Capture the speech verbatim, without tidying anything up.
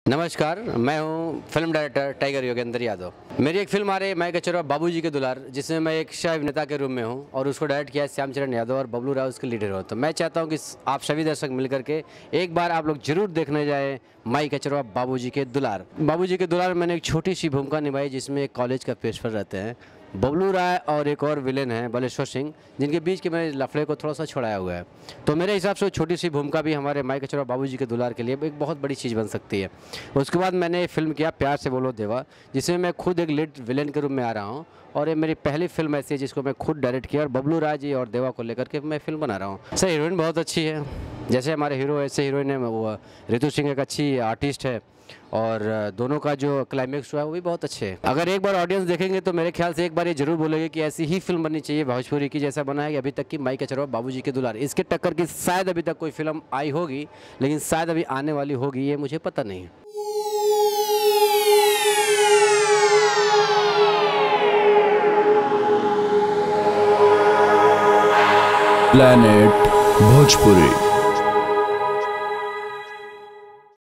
नमस्कार, मैं हूं film director Tiger Yogendra Yadav. मेरी एक फिल्म आ रही है मैं कचरा बाबूजी के दुलार, जिसमें मैं एक शाह अभिनेता के रूप में हूं और उसको डायरेक्ट किया है श्यामचरण यादव और बबलू राव उसके लीडर हो। तो मैं चाहता हूं कि आप सभी दर्शक मिलकर के एक बार आप लोग जरूर देखने जाएं माई कचरा बाबूजी के दुलार। बाबूजी के दुलार मैंने एक छोटी सी भूमिका निभाई, जिसमें एक कॉलेज का प्रिंसिपल रहते हैं बबलू राय और एक और विलेन है बलेश्वर सिंह, जिनके बीच के मेरे लफड़े को थोड़ा सा छुड़ाया हुआ है। तो मेरे हिसाब से छोटी सी भूमिका भी हमारे माई कचरा बाबूजी के दुलार के लिए एक बहुत बड़ी चीज़ बन सकती है। उसके बाद मैंने फिल्म किया प्यार से बोलो देवा, जिसमें मैं खुद एक लीड विलेन के रूप में आ रहा हूँ और ये मेरी पहली फिल्म ऐसी है जिसको मैं खुद डायरेक्ट किया और बबलू राय जी और देवा को लेकर के मैं फिल्म बना रहा हूँ। सर हीरोइन बहुत अच्छी है, जैसे हमारे हीरो ऐसे हीरोइन है, वो ऋतु सिंह एक अच्छी आर्टिस्ट है और दोनों का जो क्लाइमेक्स हुआ है वो भी बहुत अच्छे है। अगर एक बार ऑडियंस देखेंगे तो मेरे ख्याल से एक बार ये जरूर बोलेंगे कि ऐसी ही फिल्म बननी चाहिए भोजपुरी की, जैसा बना है अभी तक की माई कचरा बाबूजी के दुलार। इसके टक्कर की शायद अभी तक कोई फिल्म आई होगी, लेकिन शायद अभी आने वाली होगी, ये मुझे पता नहीं है। प्लैनेट भोजपुरी।